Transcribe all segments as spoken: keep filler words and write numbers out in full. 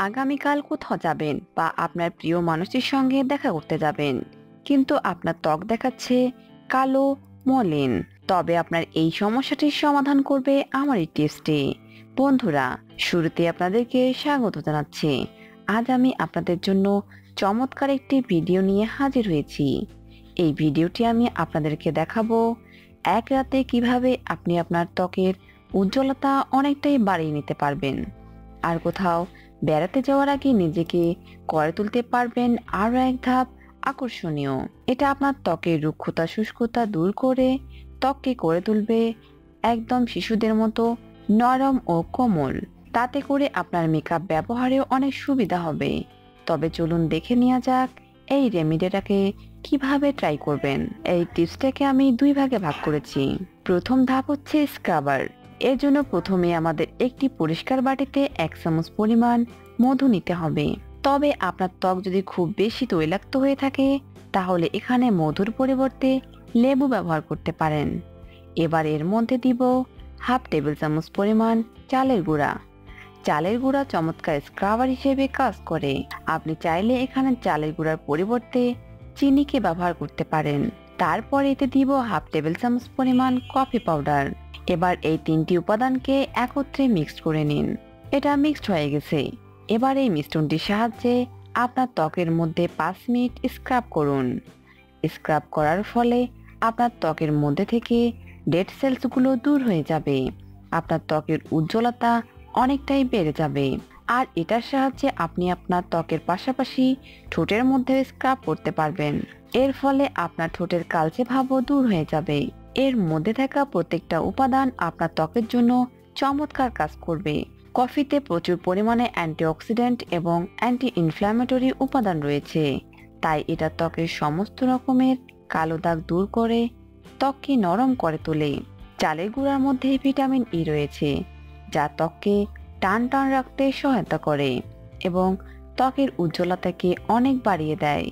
আগামীকাল কোথাও যাবেন বা আপনার প্রিয় মানুষটির সঙ্গে দেখা করতে যাবেন, কিন্তু আপনার ত্বক দেখাচ্ছে কালো, মলিন। তবে আপনার এই সমস্যাটির সমাধান করবে আমার এই টিপসটি। বন্ধুরা, শুরুতে আপনাদেরকে স্বাগত জানাচ্ছি। আজ আমি আপনাদের জন্য চমৎকার একটি ভিডিও নিয়ে হাজির হয়েছি। এই ভিডিওটি আমি আপনাদেরকে দেখাবো এক রাতে কিভাবে আপনি আপনার ত্বকের উজ্জ্বলতা অনেকটাই বাড়িয়ে নিতে পারবেন, আর কোথাও বেড়াতে যাওয়ার আগে নিজেকে করে তুলতে পারবেন আরও এক ধাপ আকর্ষণীয়। এটা আপনার ত্বকের রুক্ষতা শুষ্কতা দূর করে ত্বককে করে তুলবে একদম শিশুদের মতো নরম ও কোমল। তাতে করে আপনার মেকআপ ব্যবহারেও অনেক সুবিধা হবে। তবে চলুন দেখে নেওয়া যাক এই রেমেডিটাকে কিভাবে ট্রাই করবেন। এই টিপসটাকে আমি দুই ভাগে ভাগ করেছি। প্রথম ধাপ হচ্ছে স্ক্রাবার। এর জন্য প্রথমে আমাদের একটি পরিষ্কার বাটিতে এক চামচ পরিমাণ মধু নিতে হবে। তবে আপনার ত্বক যদি খুব বেশি তৈলাক্ত হয়ে থাকে তাহলে এখানে মধুর পরিবর্তে লেবু ব্যবহার করতে পারেন। এবার এর মধ্যে দিব হাফ টেবিল চামচ পরিমাণ চালের গুঁড়া। চালের গুঁড়া চমৎকার স্ক্রাবার হিসেবে কাজ করে। আপনি চাইলে এখানে চালের গুঁড়ার পরিবর্তে চিনিকে ব্যবহার করতে পারেন। তারপর এতে দিব হাফ টেবিল চামচ পরিমাণ কফি পাউডার। এবার এই তিনটি উপাদানকে একত্রে মিক্সড করে নিন। এটা মিক্সড হয়ে গেছে। এবার এই মিশ্রণটির সাহায্যে আপনার ত্বকের মধ্যে পাঁচ মিনিট স্ক্রাব করুন। স্ক্রাব করার ফলে আপনার ত্বকের মধ্যে থেকে ডেড সেলসগুলো দূর হয়ে যাবে। আপনার ত্বকের উজ্জ্বলতা অনেকটাই বেড়ে যাবে। আর এটার সাহায্যে আপনি আপনার ত্বকের পাশাপাশি ঠোঁটের মধ্যে স্ক্রাব করতে পারবেন। এর ফলে আপনার ঠোঁটের কালচে ভাবও দূর হয়ে যাবে। এর মধ্যে থাকা প্রত্যেকটা উপাদান আপনার ত্বকের জন্য চমৎকার কাজ করবে। কফিতে প্রচুর পরিমাণে অ্যান্টিঅক্সিডেন্ট এবং অ্যান্টি ইনফ্ল্যামেটরি উপাদান রয়েছে, তাই এটা ত্বকের সমস্ত রকমের কালো দাগ দূর করে ত্বককে নরম করে তোলে। চালের গুঁড়ার মধ্যে ভিটামিন ই রয়েছে, যা ত্বককে টান টান রাখতে সহায়তা করে এবং ত্বকের উজ্জ্বলতাকে অনেক বাড়িয়ে দেয়।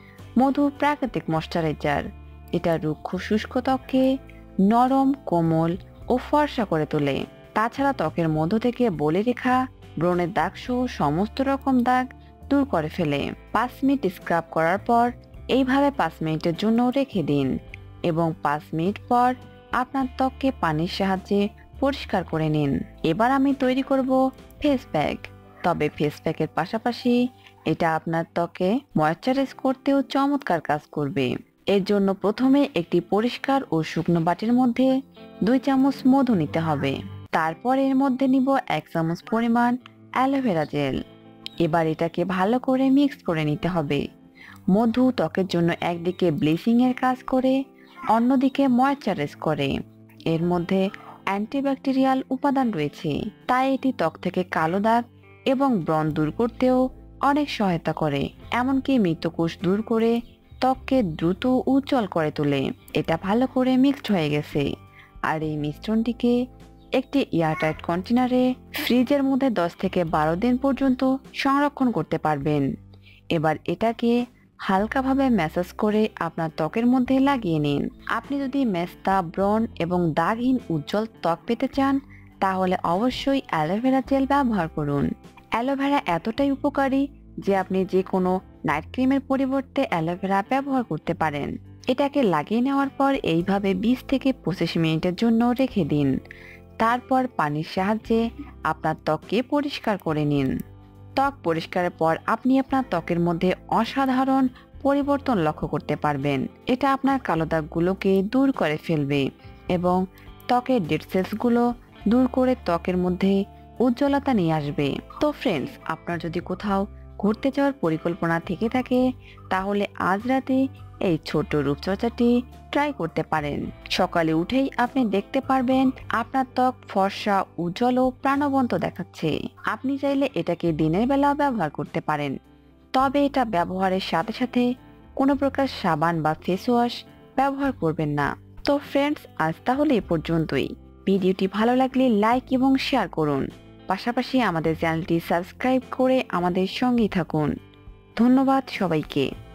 মধু প্রাকৃতিক ময়শ্চারাইজার। এটা রুক্ষ শুষ্ক ত্বককে নরম, কোমল ও ফর্সা করে তোলে। তাছাড়া ত্বকের মধ্য থেকে বলে রেখা, ব্রণের দাগ সহ সমস্ত রকম দাগ দূর করে ফেলে। পাঁচ মিনিট স্ক্রাব করার পর এইভাবে পাঁচ মিনিটের জন্য রেখে দিন এবং পাঁচ মিনিট পর আপনার ত্বককে পানির সাহায্যে পরিষ্কার করে নিন। এবার আমি তৈরি করব ফেস প্যাক। তবে ফেস প্যাকের পাশাপাশি এটা আপনার ত্বকে ময়শ্চারাইজ করতেও চমৎকার কাজ করবে। এর জন্য প্রথমে একটি পরিষ্কার ও শুকনো বাটির মধ্যে দুই চামচ মধু নিতে হবে। তারপর এর মধ্যে নিব এক চামচ পরিমাণ অ্যালোভেরা জেল। এবার এটাকে ভালো করে মিক্স করে নিতে হবে। মধু ত্বকের জন্য একদিকে ব্লিচিং এর কাজ করে, অন্যদিকে ময়শ্চারাইজ করে। এর মধ্যে অ্যান্টিব্যাকটেরিয়াল উপাদান রয়েছে, তাই এটি ত্বক থেকে কালো দাগ এবং ব্রণ দূর করতেও অনেক সহায়তা করে। এমনকি মৃতকোষ দূর করে ত্বককে দ্রুত উজ্জ্বল করে তোলে। এটা ভালো করে মিক্সড হয়ে গেছে। আর এই মিশ্রণটিকে একটি এয়ারটাইট কন্টেনারে ফ্রিজের মধ্যে দশ থেকে বারো দিন পর্যন্ত সংরক্ষণ করতে পারবেন। এবার এটাকে হালকাভাবে ম্যাসাজ করে আপনার ত্বকের মধ্যে লাগিয়ে নিন। আপনি যদি মেস্তা, ব্রণ এবং দাগহীন উজ্জ্বল ত্বক পেতে চান তাহলে অবশ্যই অ্যালোভেরা জেল ব্যবহার করুন। অ্যালোভেরা এতটাই উপকারী যে আপনি যে কোনো নাইট ক্রিমের পরিবর্তে অ্যালোভেরা ব্যবহার করতে পারেন। এটাকে লাগিয়ে নেওয়ার পর এইভাবে বিশ থেকে পঁচিশ মিনিটের জন্য রেখে দিন। তারপর পানির সাহায্যে আপনার ত্বককে পরিষ্কার করে নিন। ত্বক পরিষ্কারের পর আপনি আপনার ত্বকের মধ্যে অসাধারণ পরিবর্তন লক্ষ্য করতে পারবেন। এটা আপনার কালো দাগগুলোকে দূর করে ফেলবে এবং ত্বকের ডেড সেলসগুলো দূর করে ত্বকের মধ্যে উজ্জ্বলতা নিয়ে আসবে। তো ফ্রেন্ডস, আপনার যদি কোথাও ঘুরতে যাওয়ার পরিকল্পনা থেকে থাকে তাহলে আজ রাতে এই ছোট্ট রূপচর্চাটি ট্রাই করতে পারেন। সকালে উঠেই আপনি দেখতে পারবেন আপনার ত্বক ফর্সা, উজ্জ্বল ও প্রাণবন্ত দেখাচ্ছে। আপনি চাইলে এটাকে দিনের বেলাও ব্যবহার করতে পারেন, তবে এটা ব্যবহারের সাথে সাথে কোনো প্রকার সাবান বা ফেস ওয়াশ ব্যবহার করবেন না। তো ফ্রেন্ডস, আজ তাহলে এ পর্যন্তই। ভিডিওটি ভালো লাগলে লাইক এবং শেয়ার করুন। পাশাপাশি আমাদের চ্যানেলটি সাবস্ক্রাইব করে আমাদের সঙ্গেই থাকুন। ধন্যবাদ সবাইকে।